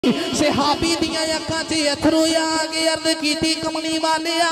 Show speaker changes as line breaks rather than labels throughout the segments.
सहाबी दियां अखां च अथरू आ गए। अर्ज कीती कमली वालिया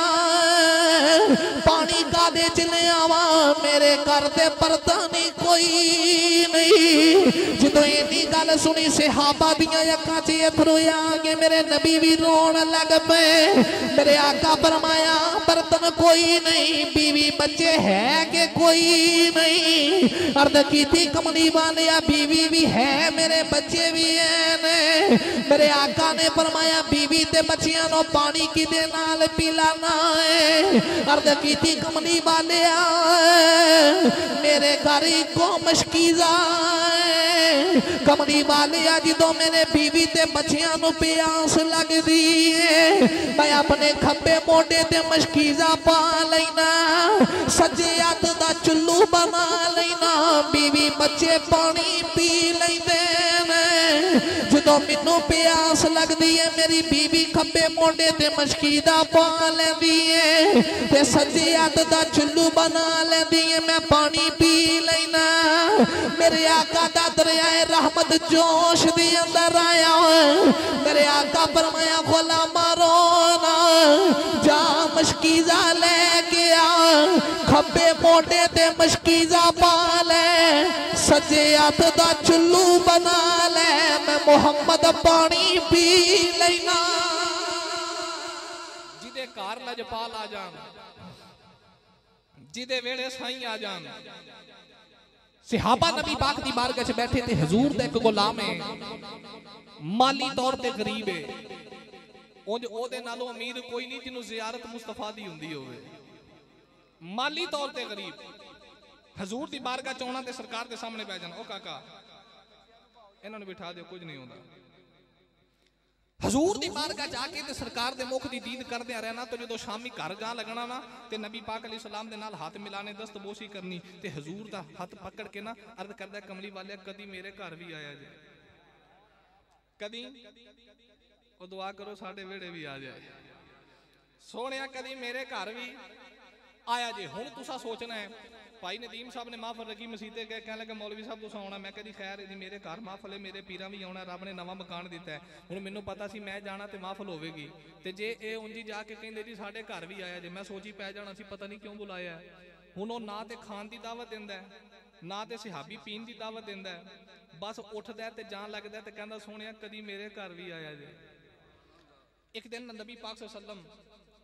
पानी कादे च ले आवा, मेरे घर ते परता नहीं कोई नहीं। जदों इन्नी गल सुनी सहाबा दियां अखां च अथरू आ गए। मेरे नबी भी रोन लग पे। मेरे आका फरमाया बर्तन कोई नहीं, बीवी बच्चे है के कोई नहीं। अर्ज कीती कमली वालिया बीवी भी है, मेरे बच्चे भी हैं। मेरे आका ने फरमाया बीवी ते बच्चियां नो पानी किदे नाल पिलाना है। अर्ज कीती कमली वालिया मेरे घर को मशकीजा है। कमली वालिया जदों मेरे बीवी ते बच्चियां नो प्यास लगदी है, मैं अपने खब्बे मोढे ते मशकीजा पा लेना, सज्जे हत्थ दा चुल्लू बना लेना, बीवी बच्चे पानी पी लेंदे ने। जदों मैनू प्यास लगदी है मेरी बीवी खब्बे मोढे ते मशकीदा पा लैंदी है ते सज्जे हत्थ दा चुल्लू बना लैंदी है, मैं पानी पी लेना। मेरे आका दा दरियाए रहमत जोश दे अंदर आया। मेरे आका फरमाया गुलामा रोना, जा मशकीजा लेके आ, खब्बे मोढे ते मशकीजा पा ले, सज्जे हत्थ दा चुल्लू बना ले, मैं मुहम्मद पानी पी लेना। जिदे घर लजपाल आ जान, जिदे वेड़े साईं आ जान। सहाबा नबी पाक दी बारगाह च बैठे थे। हजूर दा एक गुलाम है, माली तौर ते गरीब है, उंज ओदे नालों अमीर कोई नहीं जिन्हों जियारत मुस्तफा दी हुंदी होवे। माली तौर ते गरीब हजूर दी बारगाह च आउणा ते सरकार दे सामने बैठ जाना, ओ काका इन्हां नूं बिठा दिओ, कुछ नहीं होंदा। हजूर दी बारगाह जाके ते सरकार दे मुख दी दीद करदे रहना। तो जो शामी घर जा लगना ना ते नबी पाक अलैहि सलाम दे नाल हाथ मिलाने, दस्तबोशी करनी ते हजूर दा हाथ पकड़ के ना अर्ज करदा कमली वाले कदी मेरे घर भी आया जे, कदी ओ दुआ करो साडे वेड़े भी आ जाए। सोहणिया कदी मेरे घर भी आया जे। हुण तुसा सोचना है भाई नदीम साहब ने महफल रखी मसीते गए, कहने लगे मौलवी साहब तुसा आना। मैं कहती खैर जी मेरे घर महफल है, मेरे पीरा भी आना, रब ने नवा मकान दिता है। हुण मैनूं पता सी मैं जाना ते महफल होवेगी, ते जे ये उंजी जाके कहंदे जी साडे घर भी आया जे, मैं सोची पै जाना सी पता नहीं क्यों बुलाया है। हुण ओह ना ते खान दी दावत दिंदा है, ना ते सहाबी पीन दी दावत दिंदा है, बस उठदा है ते जान लगदा है ते कहंदा सोहणिया कदी मेरे घर भी आया जे। एक दिन नबी पाक सल्लल्लाहु अलैहि वसल्लम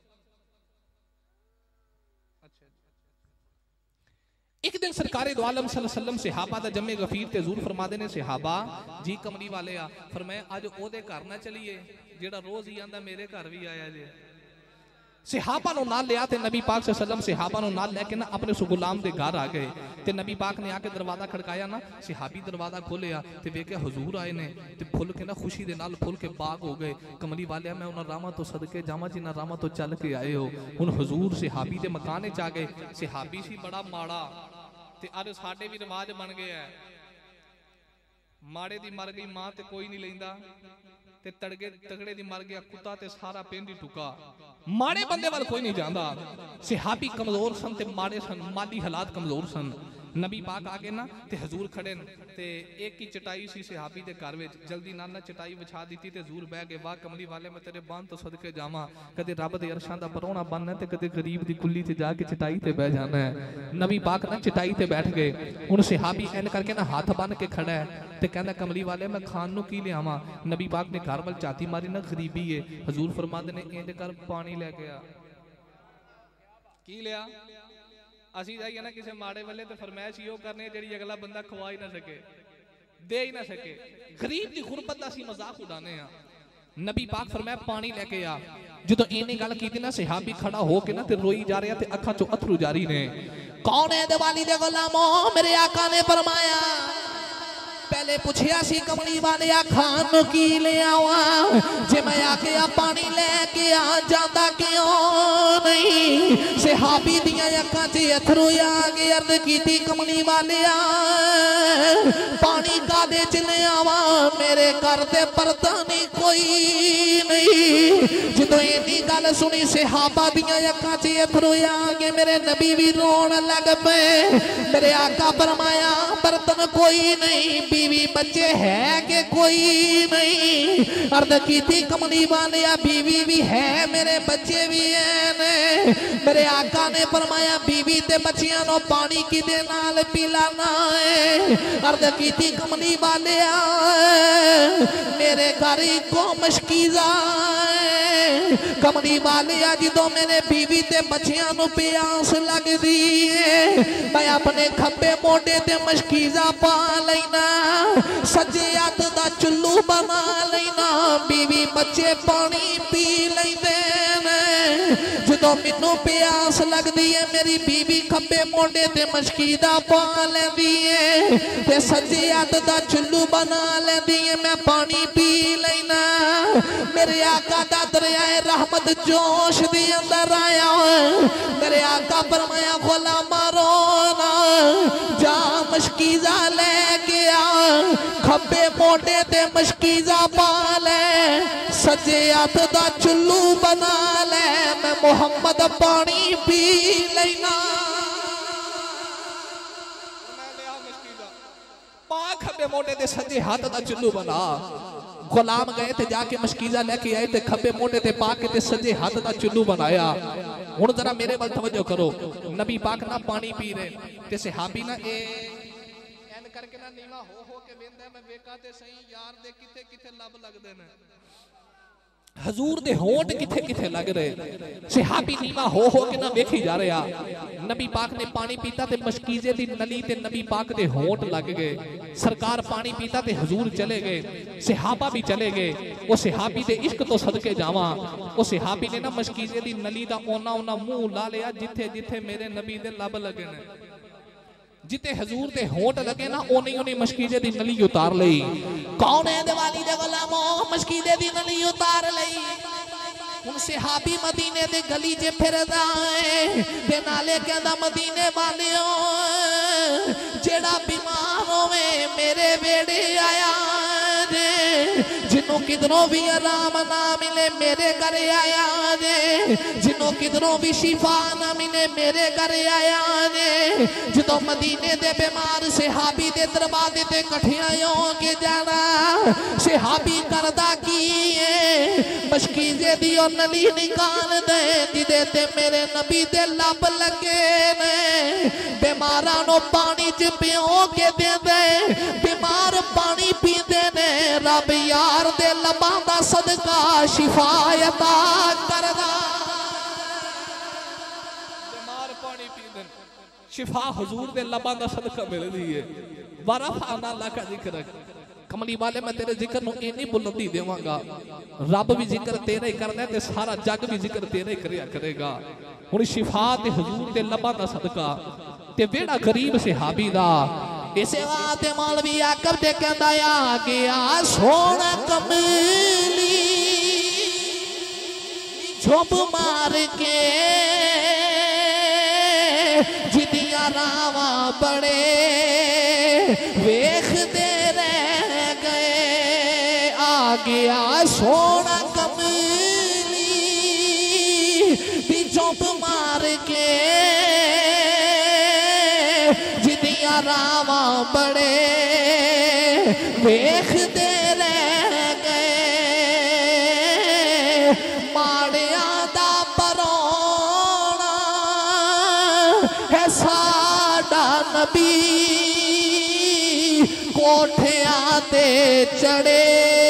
एक दिन सरकारे दो आलम सल्लल्लाहु अलैहि वसल्लम सहाबा दा जमे गफीर ते हजूर फरमाते ने सहाबा जी कमली वाले आ, फरमाया अज ओदे घर ना चलीए जेड़ा रोज ही आंदा मेरे घर भी आया जे। सहाबा नु नाल लिया ते नबी पाक सल्लल्लाहु अलैहि वसल्लम सहाबा नु नाल लेके ना अपने सु गुलाम दे घर आ गए ते नबी पाक ने आके दरवाजा खड़काया ना, सहाबी दरवाजा खोलिया ते वेखे हुजूर आए ने ते फुल के ना खुशी दे नाल फुल के बाग हो गए। कमली वाले मैं उन्हां रामा तो सदके जावां जिन्हां रामा तो चल के आए हो। हुण हुजूर सहाबी दे मकाने च आ गए। सहाबी सी बड़ा माड़ा ते अज साडे भी रिवाज बन गया है, माड़े दी मर गई मां ते कोई नहीं लैंदा ते तगड़े दी मर गया कुत्ता ते सारा पिंड ही टुका, माड़े बंदे वाल कोई नहीं जांदा। सहाबी कमजोर सन ते माड़े सन, माली हालात कमजोर सन। नबी पाक आ गए ना ते हजूर खड़े ते एक ही चटाई सी सहाबी दे घर विच, जल्दी नाल ना चटाई विछा दी ते हजूर बह गए। वाह कमली वाले मैं तेरे बांध तो सदके जावां, कदे रब दे अरशां दा परौणा बनना ते कदे गरीब दी कुल्ली ते जाके चटाई ते बह जाना है। नबी पाक ना चटाई ते बैठ गए। हुण सहाबी ऐन करके ना हाथ बन के खड़ा है ते कहंदा कमली वाले मैं खान नूं की लियावां। नबी पाक ने घर वाल झाती मारी ना गरीबी है। हजूर फरमांदे ने इंज कर पानी लेके आ। की लिया असी जाइए ना किसी माड़े वाले तो फरमाइश यो करने जी अगला बंदा खवा ही ना सके, दे ही ना सके, गरीब की गुरबत का मजाक उड़ाने आ। नबी पाक फरमाया पानी लेके आ। जो इन्हें गल की ना सहाबी खड़ा होके ना ते रोई जा रहा ते अखां चो अथरू जारी ने। कौन है दिवाली दे गुलामो, मेरे आका ने फरमाया पहले पूछया सी कमली वाले खान नूं की ले आवा, जे मैं आके आ पानी लेके आ जांदा क्यों नहीं। सहाबी दियां अखां च अथरू आ गए। अर्ज कीती कमली वाले पानी कादे च ले आवा, मेरे घर ते परता नहीं कोई नहीं। जदों इन्नी गल सुनी सहाबा दियां अखां च अथरू आ गए। मेरे नबी भी रोन लग पे। मेरे आका फरमाया बर्तन कोई नहीं, बीवी बच्चे है कि कोई नहीं। अर्द की थी कमली वाले बीवी भी है मेरे बच्चे भी हैं। मेरे आका ने फरमाया बीवी ते बच्चियां नो पानी किदे नाल पिलाना है। अर्द की थी कमली वाले मेरे घर को मशकीजा कमली वाले जो मेरे बीवी ते बच्चियां नु प्यास लगदी है मैं अपने खब्बे मोढे ते मशकीजा पा लेना सज्जे हथ दा चुल्लू बना लेना बीवी बच्चे पानी पी लेंदे ने। जो मैनू प्यास लगदी है मेरी बीवी खब्बे मोढे ते मशकीजा पा लेंदी है ते सज्जे हथ दा चुल्लू बना लेंदी है मैं पानी पी लेना। मेरे आका दा दरियाए रहमत जोश दे अंदर आया मेरे आका फरमाया गुलामा रोना जा मशकीजा लेके आ खब्बे मोढे ते मशकीजा पा ले सज्जे हथ दा चुल्लू बना ले मैं मोहम्मद पानी पी लेना। पा खब्बे मोढे ते सज्जे हाथ दा चुल्लू बना। गुलाम गए थे जाके मशकीजा लेके आए थे खब्बे मोढे ते पा के ते सज्जे हाथ दा चुल्लू बनाया। हुण जरा मेरे वाल तवज्जो करो नबी पाक ना पानी पी रहे ते सहाबी ना एन करके ना नीवा हो के वेंदा मैं वेखा ते सही यार दे किथे किथे लब लगदे ने हजूर दे होंठ किथे किथे लग रहे। सहाबी नीवा हो के ना वेखी जा रहा। नबी पाक ने पानी पीता ते मशकीजे दी नली ते नबी पाक दे होंठ लग गए। सरकार पानी पीता ते हजूर चले गए सहाबा भी चले गए। वो सहाबी दे इश्क तो सदके जावा वो सहाबी ने ना मशकीजे दी नली दा ओना ओना मुंह ला लिया जिथे जिथे मेरे नबी दे लब लगे ने जिते हजूर दे होंठ लगे ना ओनी ओनी मशकीजे दी नली उतार लई। कौन है दिवाली दे गुलामो मशकीजे दी नली उतार लई। हुन सहाबी मदीने दे गली च फिरदा है ते नाले कहंदा मदीने वालियो जेड़ा बीमार होवे मेरे वेड़े आया जे जिन्हों किधरों भी आराम ना मिले मेरे घर आया जे जिन्हों किधरों भी शिफा ना मिले मेरे घर आया जे। जो मदीने दे बीमार सहाबी दे दरवाजे ते कठिया हो के जाना सहाबी करदा की मशकीजे दी ओ नली निकाल दे जिदे ते मेरे नबी दे लब लगे ने। बीमारां नो पानी च पियो के दे दे बीमार पानी पींदे ने रब यार दे लबां दा सदका शिफायता करदा। बीमार पानी पींदे शिफा हुजूर दे लबां दा सदका मिलदी है। वरफअना लका जिक्र कमली वाले मैं तेरे जिक्र नूं इन्नी बुलंदी देवांगा रब भी जिक्र तेरा ही करना है ते सारा जग भी जिक्र तेरा ही करया करेगा। हुण शिफा ते हुजूर दे लबां दा सदका ते वेड़ा गरीब सहाबी दा इसे वाते मौलवी आकब ते कहंदा आ गया सोना कमली झोंप मार के जिदियां रावा बड़े वेखदे रह गए। आ गया सोना कमली दी झोंप मार के जिदियां रावा बड़े वेखदे रह गए। माड़िया दा परोना है साडा नबी कोठियां ते चढ़े